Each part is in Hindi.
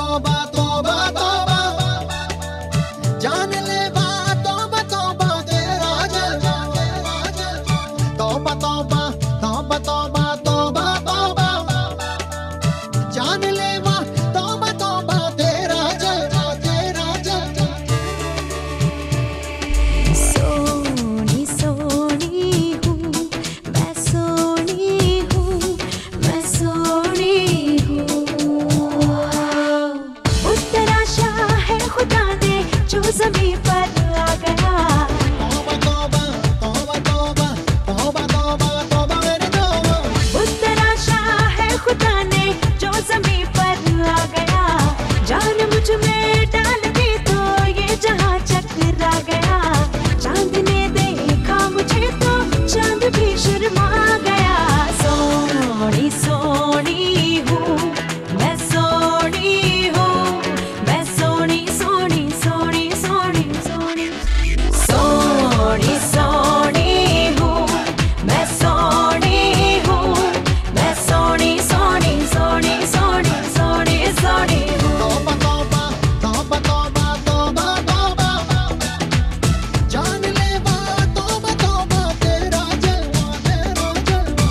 तौबा तौबा तौबा, जान ले बा तौबा तौबा तेरा जलवा, तौबा तौबा तौबा तौबा तौबा तौबा, जान ले बा तौबा तौबा तेरा जलवा तेरा जलवा। सोनी सोनी हूँ मैं, सोनी हूँ मैं, सोनी हूँ। तराशा है खुदा ने जो ज़मीं पर आ गया। तौबा तौबा तौबा तौबा तौबा तौबा तौबा मेरे तौबा। तराशा है खुदा ने जो ज़मीं पर आ गया। जान मुझ में डाल दी तो ये जहां चकरा गया। चांद ने देखा मुझे तो चांद भी शर्मा गया। सोनी सोनी हूँ मैं, सोनी हूँ मैं, सोनी सोनी सोनी सोनी सोनी, सोनी सोनी हूँ मैं, सोनी हूँ मैं, सोनी सोनी सोनी सोनी सोनी सोनी हूँ। तौबा तौबा तौबा तौबा तौबा तौबा, जान ले बा तौबा तौबा तेरा जलवा तेरा जलवा।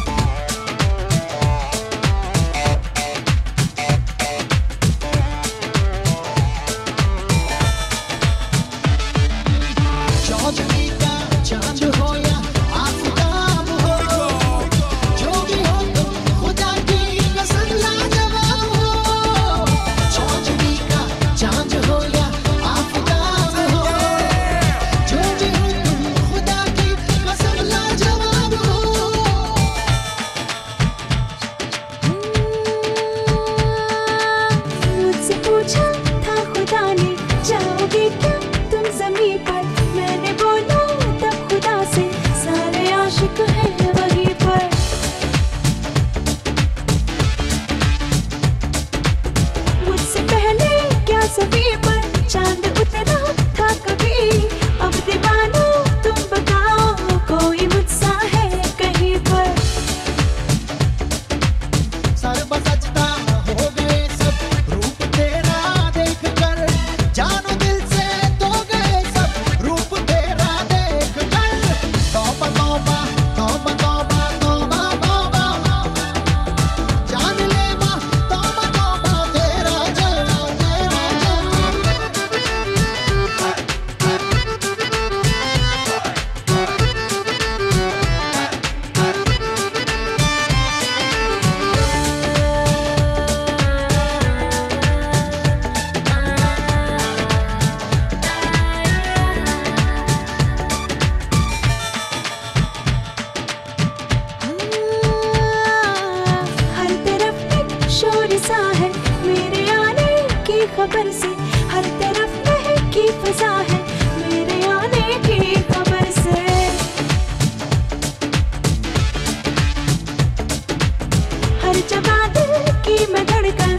चौधरी का चांद हो या आफताब हो, जो भी हो तुम खुदा की कसम लाजवाब हो। चौधरी का चांद हो या आफताब हो, जो भी हो तुम खुदा की कसम लाजवाब हो। मुझसे पूछा था खुदा ने जाओगे क्या तुम ज़मीं पर। मैंने बोला तब खुदा से सारे आशिक हैं वहीं पर। मुझसे पहले क्या ज़मीं पर चांद उतरा था कभी। अब दीवानो तुम बताओ कोई मुझसा है कहीं पर। सर्व सजदा हो गए सब रूप तेरा देख कर, जानो दिल से तो गए सब रूप तेरा देख कर। तौबा तौबा तौबा तौबा तौबा तौबा, जान ले बा तौबा तौबा तेरा जलवा तेरा जलवा। हर तरफ एक शोर सा है मेरे आने की खबर से। हर तरफ महकी फ़ज़ा है मेरे आने की खबर से। हर जगह दिल की मैं धड़कन